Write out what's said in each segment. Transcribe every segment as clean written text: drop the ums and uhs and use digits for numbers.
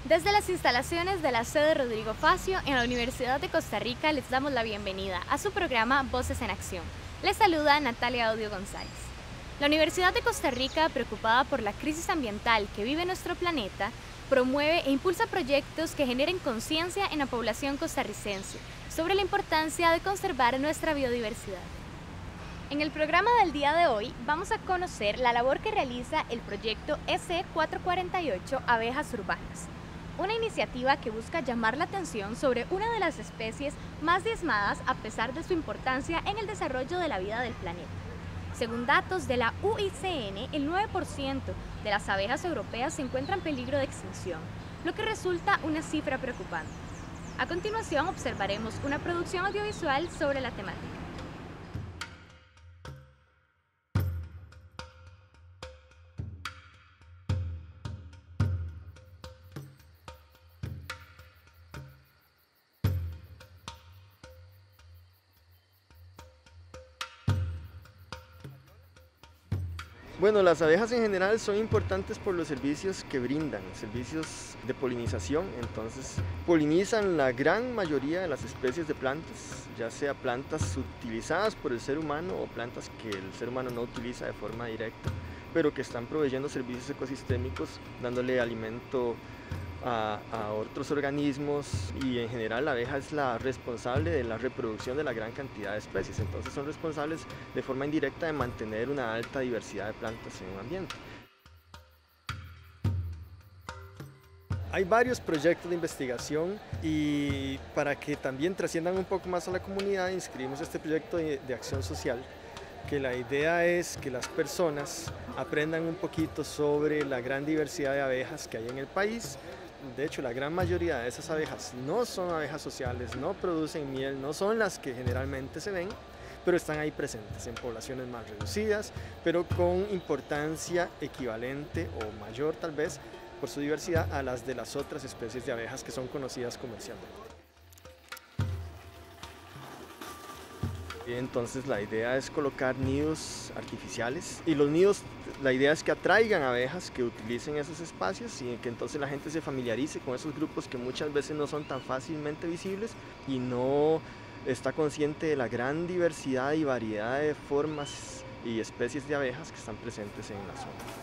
Desde las instalaciones de la sede Rodrigo Facio en la Universidad de Costa Rica les damos la bienvenida a su programa Voces en Acción. Les saluda Natalia Odio González. La Universidad de Costa Rica, preocupada por la crisis ambiental que vive nuestro planeta, promueve e impulsa proyectos que generen conciencia en la población costarricense sobre la importancia de conservar nuestra biodiversidad. En el programa del día de hoy vamos a conocer la labor que realiza el proyecto EC448 Abejas Urbanas, una iniciativa que busca llamar la atención sobre una de las especies más diezmadas a pesar de su importancia en el desarrollo de la vida del planeta. Según datos de la UICN, el 9% de las abejas europeas se encuentra en peligro de extinción, lo que resulta una cifra preocupante. A continuación observaremos una producción audiovisual sobre la temática. Bueno, las abejas en general son importantes por los servicios que brindan, servicios de polinización. Entonces, polinizan la gran mayoría de las especies de plantas, ya sea plantas utilizadas por el ser humano o plantas que el ser humano no utiliza de forma directa, pero que están proveyendo servicios ecosistémicos, dándole alimento a otros organismos, y en general la abeja es la responsable de la reproducción de la gran cantidad de especies. Entonces son responsables de forma indirecta de mantener una alta diversidad de plantas en un ambiente. Hay varios proyectos de investigación y para que también trasciendan un poco más a la comunidad inscribimos este proyecto de acción social, que la idea es que las personas aprendan un poquito sobre la gran diversidad de abejas que hay en el país. De hecho, la gran mayoría de esas abejas no son abejas sociales, no producen miel, no son las que generalmente se ven, pero están ahí presentes en poblaciones más reducidas, pero con importancia equivalente o mayor tal vez por su diversidad a las de las otras especies de abejas que son conocidas comercialmente. Entonces la idea es colocar nidos artificiales, y los nidos, la idea es que atraigan abejas que utilicen esos espacios y que entonces la gente se familiarice con esos grupos que muchas veces no son tan fácilmente visibles y no está consciente de la gran diversidad y variedad de formas y especies de abejas que están presentes en la zona.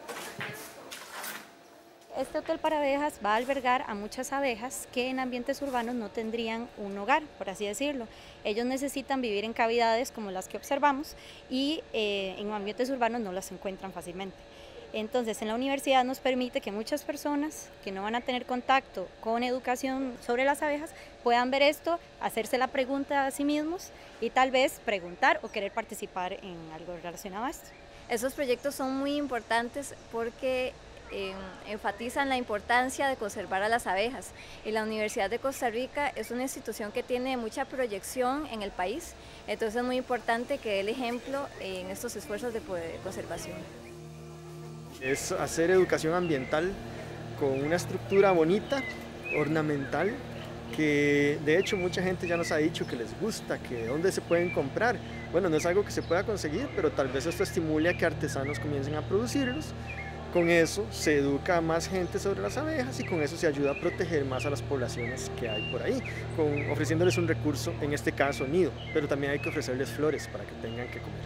Este hotel para abejas va a albergar a muchas abejas que en ambientes urbanos no tendrían un hogar, por así decirlo. Ellos necesitan vivir en cavidades como las que observamos y en ambientes urbanos no las encuentran fácilmente. Entonces, en la universidad nos permite que muchas personas que no van a tener contacto con educación sobre las abejas puedan ver esto, hacerse la pregunta a sí mismos y tal vez preguntar o querer participar en algo relacionado a esto. Esos proyectos son muy importantes porque enfatizan la importancia de conservar a las abejas, y la Universidad de Costa Rica es una institución que tiene mucha proyección en el país, entonces es muy importante que dé el ejemplo en estos esfuerzos de conservación. Es hacer educación ambiental con una estructura bonita, ornamental, que de hecho mucha gente ya nos ha dicho que les gusta, que dónde se pueden comprar. Bueno, no es algo que se pueda conseguir, pero tal vez esto estimule a que artesanos comiencen a producirlos. Con eso se educa a más gente sobre las abejas y con eso se ayuda a proteger más a las poblaciones que hay por ahí, ofreciéndoles un recurso, en este caso nido, pero también hay que ofrecerles flores para que tengan que comer.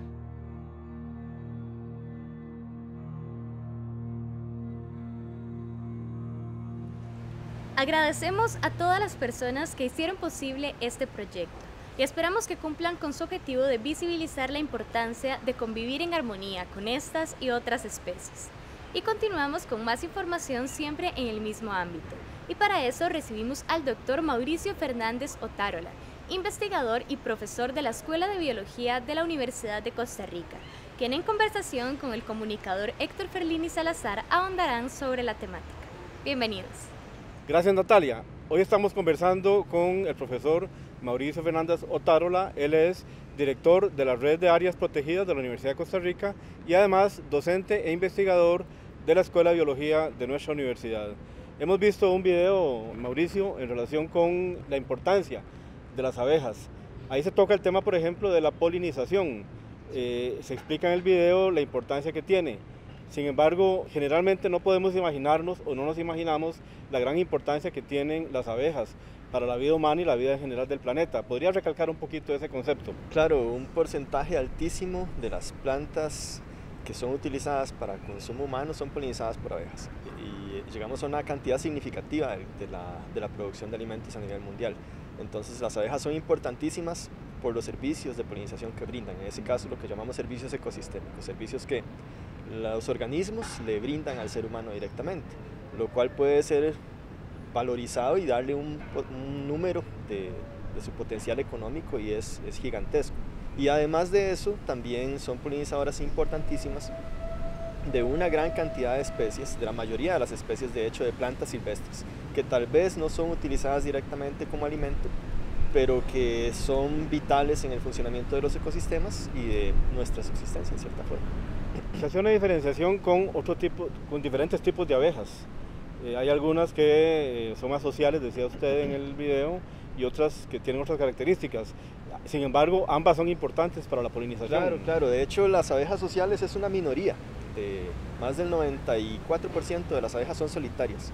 Agradecemos a todas las personas que hicieron posible este proyecto y esperamos que cumplan con su objetivo de visibilizar la importancia de convivir en armonía con estas y otras especies. Y continuamos con más información siempre en el mismo ámbito. Y para eso recibimos al Dr. Mauricio Fernández Otárola, investigador y profesor de la Escuela de Biología de la Universidad de Costa Rica, quien en conversación con el comunicador Héctor Ferlini Salazar ahondarán sobre la temática. Bienvenidos. Gracias, Natalia. Hoy estamos conversando con el profesor Mauricio Fernández Otárola. Él es director de la Red de Áreas Protegidas de la Universidad de Costa Rica y además docente e investigador de la Escuela de Biología de nuestra universidad. Hemos visto un video, Mauricio, en relación con la importancia de las abejas. Ahí se toca el tema, por ejemplo, de la polinización. Se explica en el video la importancia que tiene. Sin embargo, generalmente no podemos imaginarnos o no nos imaginamos la gran importancia que tienen las abejas para la vida humana y la vida en general del planeta. ¿Podría recalcar un poquito ese concepto? Claro, un porcentaje altísimo de las plantas que son utilizadas para consumo humano son polinizadas por abejas y llegamos a una cantidad significativa de la producción de alimentos a nivel mundial. Entonces las abejas son importantísimas por los servicios de polinización que brindan, en ese caso lo que llamamos servicios ecosistémicos, servicios que los organismos le brindan al ser humano directamente, lo cual puede ser valorizado y darle un número de su potencial económico y es gigantesco. Y además de eso, también son polinizadoras importantísimas de una gran cantidad de especies, de la mayoría de las especies de hecho de plantas silvestres, que tal vez no son utilizadas directamente como alimento, pero que son vitales en el funcionamiento de los ecosistemas y de nuestra subsistencia en cierta forma. Se hace una diferenciación con diferentes tipos de abejas. Hay algunas que son más sociales, decía usted en el video, y otras que tienen otras características. Sin embargo, ambas son importantes para la polinización. Claro, de hecho las abejas sociales es una minoría. Más del 94% de las abejas son solitarias.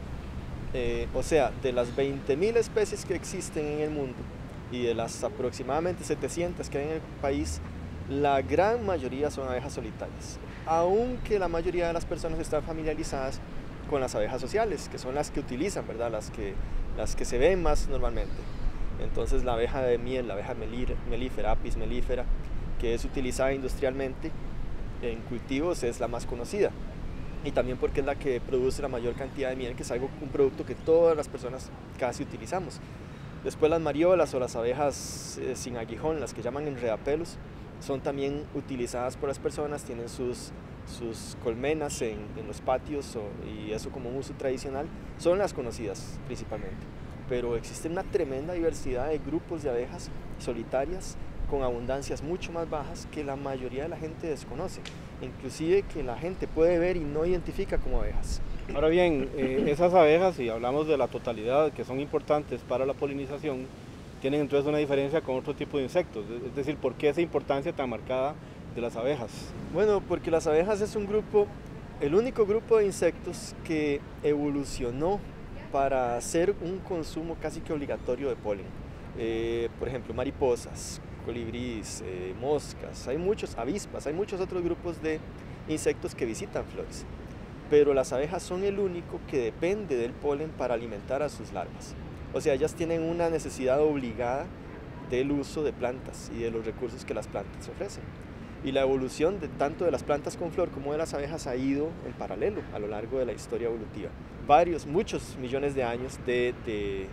O sea, de las 20.000 especies que existen en el mundo y de las aproximadamente 700 que hay en el país, la gran mayoría son abejas solitarias, aunque la mayoría de las personas están familiarizadas con las abejas sociales, que son las que utilizan, ¿verdad? Las que se ven más normalmente. Entonces la abeja de miel, la abeja melífera, Apis mellifera, que es utilizada industrialmente en cultivos, es la más conocida. Y también porque es la que produce la mayor cantidad de miel, que es un producto que todas las personas casi utilizamos. Después las mariolas o las abejas sin aguijón, las que llaman enredapelos, son también utilizadas por las personas, tienen sus colmenas en los patios y eso como un uso tradicional, son las conocidas principalmente. Pero existe una tremenda diversidad de grupos de abejas solitarias con abundancias mucho más bajas que la mayoría de la gente desconoce, inclusive que la gente puede ver y no identifica como abejas. Ahora bien, esas abejas, si hablamos de la totalidad que son importantes para la polinización, tienen entonces una diferencia con otro tipo de insectos, es decir, ¿por qué esa importancia tan marcada de las abejas? Bueno, porque las abejas es el único grupo de insectos que evolucionó para hacer un consumo casi que obligatorio de polen. Por ejemplo, mariposas, colibríes, moscas, avispas, hay muchos otros grupos de insectos que visitan flores, pero las abejas son el único que depende del polen para alimentar a sus larvas. O sea, ellas tienen una necesidad obligada del uso de plantas y de los recursos que las plantas ofrecen. Y la evolución tanto de las plantas con flor como de las abejas ha ido en paralelo a lo largo de la historia evolutiva. Muchos millones de años de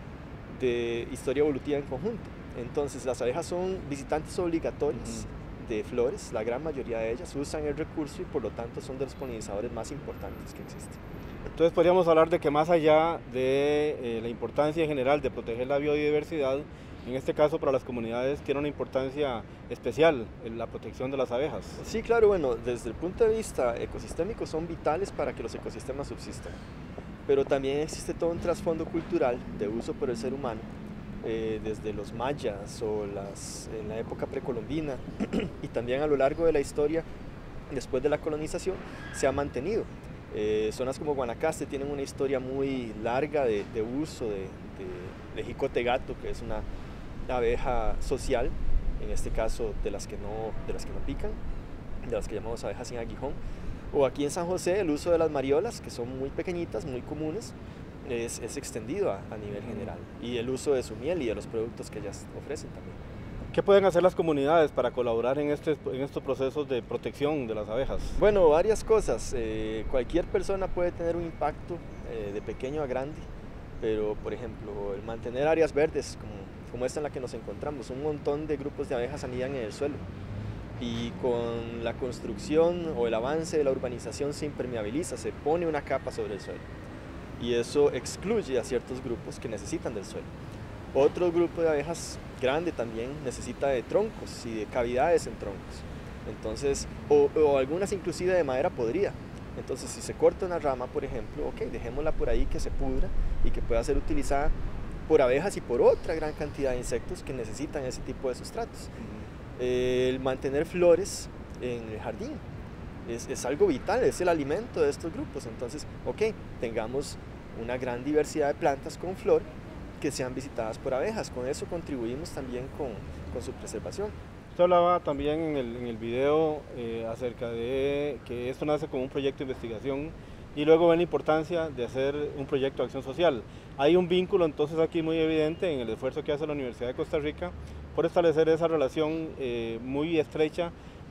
historia evolutiva en conjunto. Entonces las abejas son visitantes obligatorias de flores, la gran mayoría de ellas usan el recurso y por lo tanto son de los polinizadores más importantes que existen. Entonces podríamos hablar de que más allá de la importancia en general de proteger la biodiversidad, en este caso para las comunidades tiene una importancia especial en la protección de las abejas. Sí, claro, bueno, desde el punto de vista ecosistémico son vitales para que los ecosistemas subsistan, pero también existe todo un trasfondo cultural de uso por el ser humano, desde los mayas o en la época precolombina y también a lo largo de la historia después de la colonización se ha mantenido. Zonas como Guanacaste tienen una historia muy larga de uso de jicote gato, que es una abeja social, en este caso de las que no pican, de las que llamamos abejas sin aguijón. O aquí en San José el uso de las mariolas, que son muy pequeñitas, muy comunes, es extendido a nivel general. Y el uso de su miel y de los productos que ellas ofrecen también. ¿Qué pueden hacer las comunidades para colaborar en estos procesos de protección de las abejas? Bueno, varias cosas. Cualquier persona puede tener un impacto de pequeño a grande, pero por ejemplo, el mantener áreas verdes como esta en la que nos encontramos, un montón de grupos de abejas anidan en el suelo y con la construcción o el avance de la urbanización se impermeabiliza, se pone una capa sobre el suelo y eso excluye a ciertos grupos que necesitan del suelo. Otro grupo de abejas grande también necesita de troncos y de cavidades en troncos, entonces, o algunas inclusive de madera podrida. Entonces si se corta una rama, por ejemplo, dejémosla por ahí que se pudra y que pueda ser utilizada por abejas y por otra gran cantidad de insectos que necesitan ese tipo de sustratos. El mantener flores en el jardín. es algo vital, es el alimento de estos grupos. Entonces, ok, tengamos una gran diversidad de plantas con flor que sean visitadas por abejas. Con eso contribuimos también con su preservación. Usted hablaba también en el video acerca de que esto nace como un proyecto de investigación y luego ven la importancia de hacer un proyecto de acción social. Hay un vínculo entonces aquí muy evidente en el esfuerzo que hace la Universidad de Costa Rica por establecer esa relación muy estrecha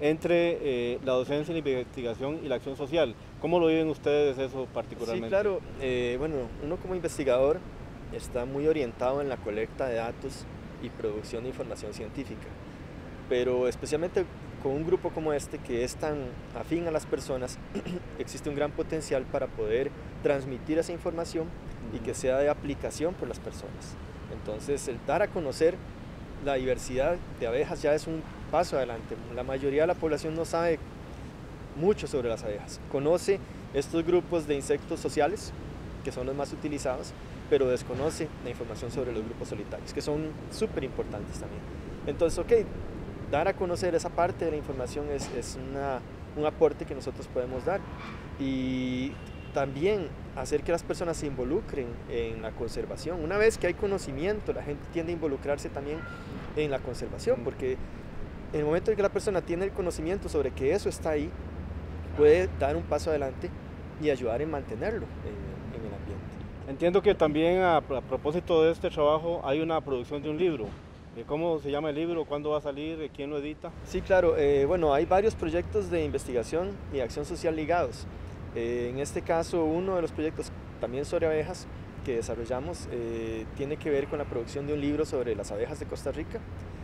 entre la docencia, la investigación y la acción social. ¿Cómo lo viven ustedes eso particularmente? Sí, claro. Bueno, uno como investigador está muy orientado en la colecta de datos y producción de información científica, pero especialmente con un grupo como este que es tan afín a las personas, existe un gran potencial para poder transmitir esa información y que sea de aplicación por las personas. Entonces, el dar a conocer la diversidad de abejas ya es un paso adelante. La mayoría de la población no sabe mucho sobre las abejas. Conoce estos grupos de insectos sociales, que son los más utilizados, pero desconoce la información sobre los grupos solitarios, que son súper importantes también. Entonces, ok, dar a conocer esa parte de la información es un aporte que nosotros podemos dar. Y también hacer que las personas se involucren en la conservación. Una vez que hay conocimiento, la gente tiende a involucrarse también en la conservación, porque en el momento en que la persona tiene el conocimiento sobre que eso está ahí, puede dar un paso adelante y ayudar en mantenerlo en el ambiente. Entiendo que también a propósito de este trabajo hay una producción de un libro. ¿Cómo se llama el libro? ¿Cuándo va a salir? ¿Quién lo edita? Sí, claro. Bueno, hay varios proyectos de investigación y acción social ligados. En este caso, uno de los proyectos también sobre abejas que desarrollamos tiene que ver con la producción de un libro sobre las abejas de Costa Rica,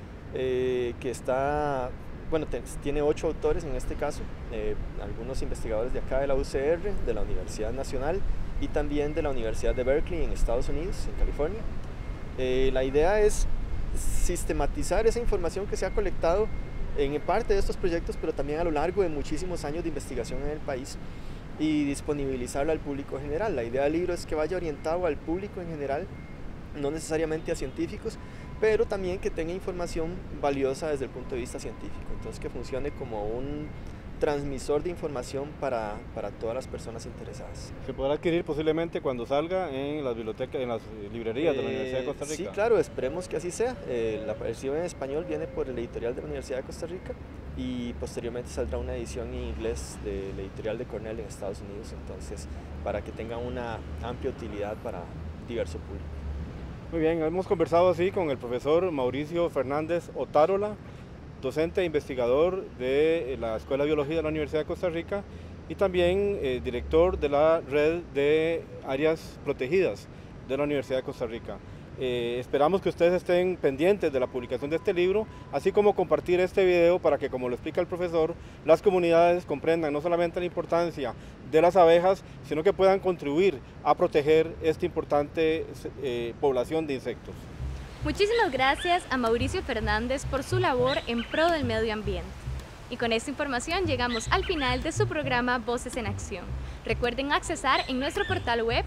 que está, bueno, tiene 8 autores en este caso, algunos investigadores de acá de la UCR, de la Universidad Nacional y también de la Universidad de Berkeley en Estados Unidos, en California. La idea es sistematizar esa información que se ha colectado en parte de estos proyectos, pero también a lo largo de muchísimos años de investigación en el país, y disponibilizarla al público en general. La idea del libro es que vaya orientado al público en general, no necesariamente a científicos, pero también que tenga información valiosa desde el punto de vista científico, entonces que funcione como un transmisor de información para todas las personas interesadas. ¿Se podrá adquirir posiblemente cuando salga en las bibliotecas, en las librerías de la Universidad de Costa Rica? Sí, claro, esperemos que así sea. La versión en español viene por el editorial de la Universidad de Costa Rica y posteriormente saldrá una edición en inglés del editorial de Cornell en Estados Unidos, entonces para que tenga una amplia utilidad para diverso público. Muy bien, hemos conversado así con el profesor Mauricio Fernández Otárola, docente e investigador de la Escuela de Biología de la Universidad de Costa Rica y también director de la red de áreas protegidas de la Universidad de Costa Rica. Esperamos que ustedes estén pendientes de la publicación de este libro, así como compartir este video para que, como lo explica el profesor, las comunidades comprendan no solamente la importancia de las abejas, sino que puedan contribuir a proteger esta importante población de insectos. Muchísimas gracias a Mauricio Fernández por su labor en pro del medio ambiente. Y con esta información llegamos al final de su programa Voces en Acción. Recuerden accesar en nuestro portal web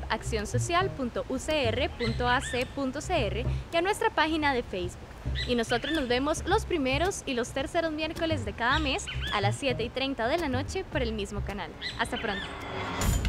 accionsocial.ucr.ac.cr y a nuestra página de Facebook. Y nosotros nos vemos los primeros y los terceros miércoles de cada mes a las 7:30 de la noche por el mismo canal. Hasta pronto.